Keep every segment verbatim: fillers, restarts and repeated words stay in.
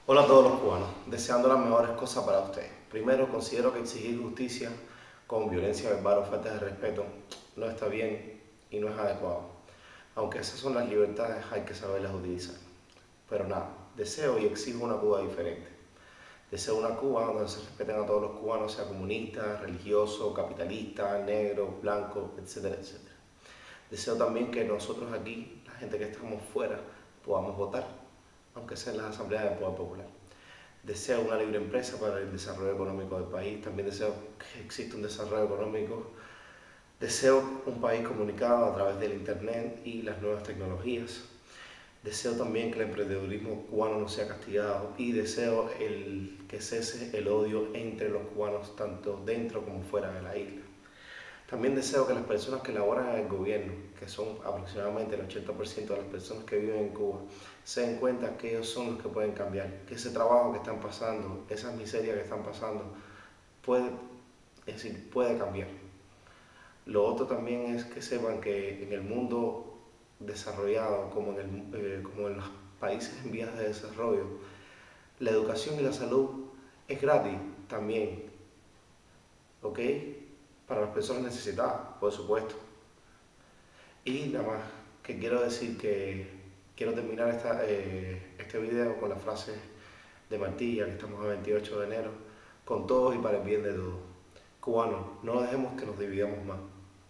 Hola a todos los cubanos, deseando las mejores cosas para ustedes. Primero, considero que exigir justicia con violencia verbal o falta de respeto no está bien y no es adecuado. Aunque esas son las libertades, hay que saberlas utilizar. Pero nada, deseo y exijo una Cuba diferente. Deseo una Cuba donde se respeten a todos los cubanos, sea comunista, religioso, capitalista, negro, blanco, etcétera, etcétera. Deseo también que nosotros aquí, la gente que estamos fuera, podamos votar, aunque sea en las asambleas del Poder Popular. Deseo una libre empresa para el desarrollo económico del país, también deseo que exista un desarrollo económico. Deseo un país comunicado a través del internet y las nuevas tecnologías. Deseo también que el emprendedurismo cubano no sea castigado y deseo el, que cese el odio entre los cubanos tanto dentro como fuera de la isla. También deseo que las personas que laboran en el gobierno, que son aproximadamente el ochenta por ciento de las personas que viven en Cuba, se den cuenta que ellos son los que pueden cambiar, que ese trabajo que están pasando, esas miserias que están pasando, puede, es decir, puede cambiar. Lo otro también es que sepan que en el mundo desarrollado, como en, el, eh, como en los países en vías de desarrollo, la educación y la salud es gratis también, ¿ok? Para las personas necesitadas, por supuesto. Y nada más, que quiero decir que quiero terminar esta, eh, este video con la frase de Martí, ya que estamos a veintiocho de enero, con todos y para el bien de todos. Cubanos, no dejemos que nos dividamos más.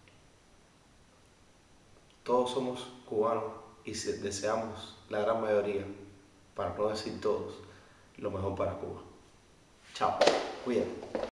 Todos somos cubanos y deseamos, la gran mayoría, para no decir todos, lo mejor para Cuba. Chao, cuídate.